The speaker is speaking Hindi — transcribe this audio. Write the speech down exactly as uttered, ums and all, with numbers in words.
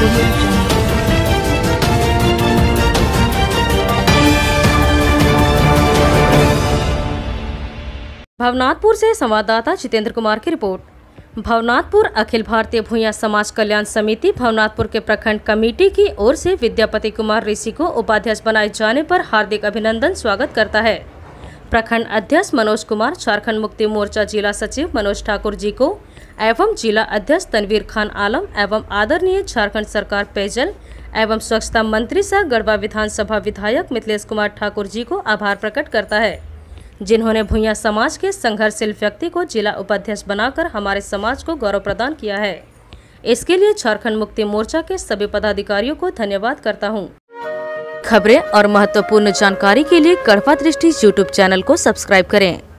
भवनाथपुर से संवाददाता जितेंद्र कुमार की रिपोर्ट। भवनाथपुर अखिल भारतीय भूया समाज कल्याण समिति भवनाथपुर के प्रखंड कमेटी की ओर से विद्यापति कुमार ऋषि को उपाध्यक्ष बनाए जाने पर हार्दिक अभिनंदन स्वागत करता है। प्रखंड अध्यक्ष मनोज कुमार, झारखंड मुक्ति मोर्चा जिला सचिव मनोज ठाकुर जी को एवं जिला अध्यक्ष तनवीर खान आलम एवं आदरणीय झारखंड सरकार पेयजल एवं स्वच्छता मंत्री सह गढ़वा विधानसभा विधायक मिथिलेश कुमार ठाकुर जी को आभार प्रकट करता है, जिन्होंने भूया समाज के संघर्षशील व्यक्ति को जिला उपाध्यक्ष बनाकर हमारे समाज को गौरव प्रदान किया है। इसके लिए झारखंड मुक्ति मोर्चा के सभी पदाधिकारियों को धन्यवाद करता हूं। खबरें और महत्वपूर्ण जानकारी के लिए गढ़वा दृष्टि यूट्यूब चैनल को सब्सक्राइब करें।